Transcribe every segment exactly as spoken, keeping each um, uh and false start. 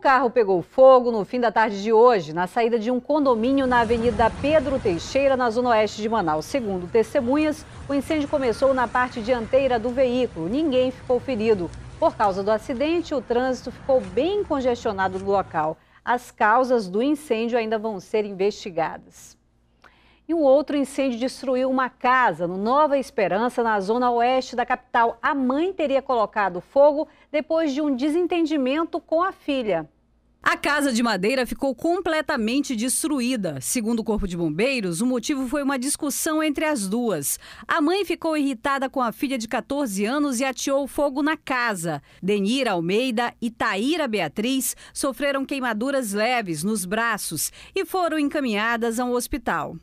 carro pegou fogo no fim da tarde de hoje, na saída de um condomínio na Avenida Pedro Teixeira, na zona oeste de Manaus. Segundo testemunhas, o incêndio começou na parte dianteira do veículo. Ninguém ficou ferido. Por causa do acidente, o trânsito ficou bem congestionado no local. As causas do incêndio ainda vão ser investigadas. E um outro incêndio destruiu uma casa no Nova Esperança, na zona oeste da capital. A mãe teria colocado fogo depois de um desentendimento com a filha. A casa de madeira ficou completamente destruída. Segundo o Corpo de Bombeiros, o motivo foi uma discussão entre as duas. A mãe ficou irritada com a filha de quatorze anos e ateou fogo na casa. Denira Almeida e Taíra Beatriz sofreram queimaduras leves nos braços e foram encaminhadas a um hospital.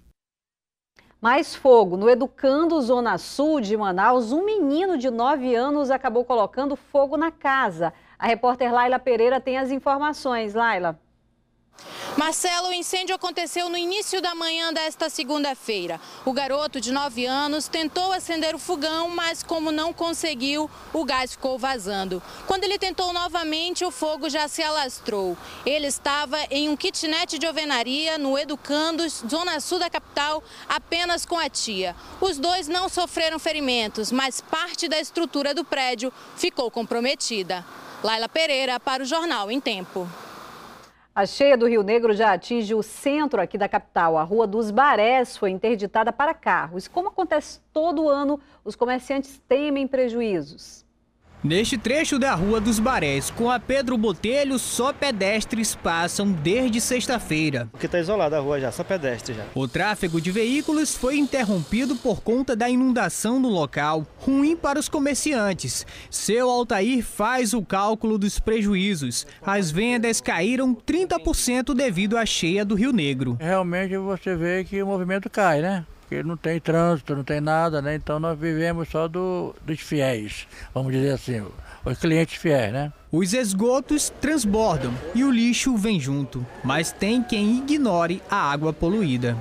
Mais fogo. No Educando Zona Sul de Manaus, um menino de nove anos acabou colocando fogo na casa. A repórter Laila Pereira tem as informações. Laila. Marcelo, o incêndio aconteceu no início da manhã desta segunda-feira. O garoto de nove anos tentou acender o fogão, mas como não conseguiu, o gás ficou vazando. Quando ele tentou novamente, o fogo já se alastrou. Ele estava em um kitnet de alvenaria no Educando, zona sul da capital, apenas com a tia. Os dois não sofreram ferimentos, mas parte da estrutura do prédio ficou comprometida. Laila Pereira para o Jornal em Tempo. A cheia do Rio Negro já atinge o centro aqui da capital. A Rua dos Barés foi interditada para carros. Como acontece todo ano, os comerciantes temem prejuízos. Neste trecho da Rua dos Barés, com a Pedro Botelho, só pedestres passam desde sexta-feira. Porque está isolada a rua já, só pedestre já. O tráfego de veículos foi interrompido por conta da inundação no local, ruim para os comerciantes. Seu Altair faz o cálculo dos prejuízos. As vendas caíram trinta por cento devido à cheia do Rio Negro. Realmente você vê que o movimento cai, né? Porque não tem trânsito, não tem nada, né? Então nós vivemos só do, dos fiéis, vamos dizer assim, os clientes fiéis, né? Os esgotos transbordam e o lixo vem junto, mas tem quem ignore a água poluída.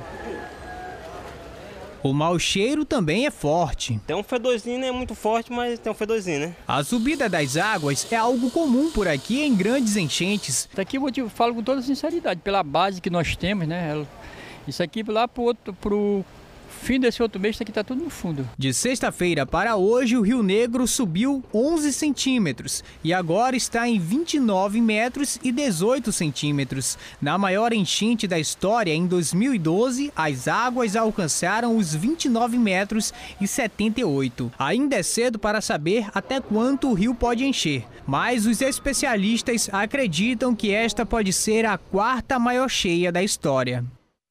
O mau cheiro também é forte. Tem um fedorzinho, não é muito forte, mas tem um fedorzinho, né? A subida das águas é algo comum por aqui em grandes enchentes. Isso aqui eu falo com toda sinceridade, pela base que nós temos, né? Isso aqui lá pro outro, pro fim desse outro mês, isso aqui está tudo no fundo. De sexta-feira para hoje, o Rio Negro subiu onze centímetros e agora está em vinte e nove metros e dezoito centímetros. Na maior enchente da história, em dois mil e doze, as águas alcançaram os vinte e nove metros e setenta e oito. Ainda é cedo para saber até quanto o rio pode encher, mas os especialistas acreditam que esta pode ser a quarta maior cheia da história.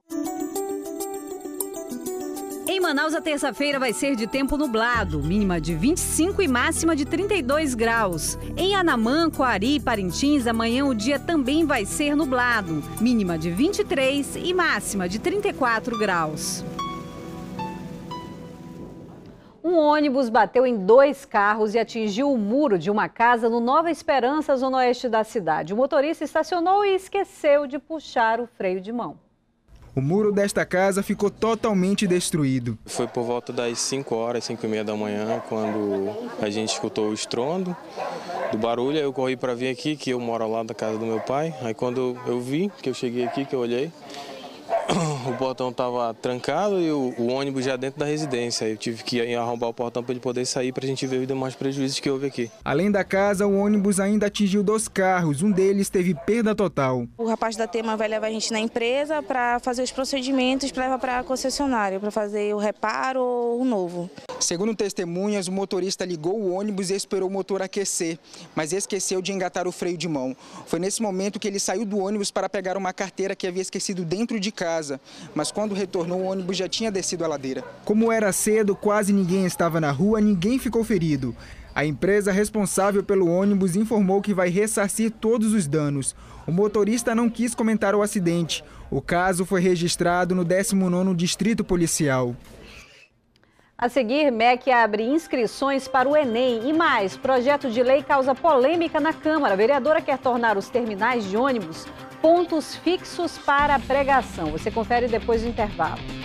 Em Manaus, a terça-feira vai ser de tempo nublado, mínima de vinte e cinco e máxima de trinta e dois graus. Em Anamã, Coari e Parintins, amanhã o dia também vai ser nublado, mínima de vinte e três e máxima de trinta e quatro graus. Um ônibus bateu em dois carros e atingiu o muro de uma casa no Nova Esperança, zona oeste da cidade. O motorista estacionou e esqueceu de puxar o freio de mão. O muro desta casa ficou totalmente destruído. Foi por volta das cinco horas, cinco e meia da manhã, quando a gente escutou o estrondo do barulho. Aí eu corri para vir aqui, que eu moro ao lado da casa do meu pai. Aí quando eu vi, que eu cheguei aqui, que eu olhei, o portão estava trancado e o, o ônibus já dentro da residência. Eu tive que ir arrombar o portão para ele poder sair, para a gente ver os demais prejuízos que houve aqui. Além da casa, o ônibus ainda atingiu dois carros. Um deles teve perda total. O rapaz da Tema vai levar a gente na empresa para fazer os procedimentos, para levar para a concessionária, para fazer o reparo ou o novo. Segundo testemunhas, o motorista ligou o ônibus e esperou o motor aquecer, mas esqueceu de engatar o freio de mão. Foi nesse momento que ele saiu do ônibus para pegar uma carteira que havia esquecido dentro de casa, mas quando retornou o ônibus já tinha descido a ladeira. Como era cedo, quase ninguém estava na rua, ninguém ficou ferido. A empresa responsável pelo ônibus informou que vai ressarcir todos os danos. O motorista não quis comentar o acidente. O caso foi registrado no décimo nono Distrito Policial. A seguir, M E C abre inscrições para o Enem. E mais, projeto de lei causa polêmica na Câmara. A vereadora quer tornar os terminais de ônibus pontos fixos para a pregação. Você confere depois do intervalo.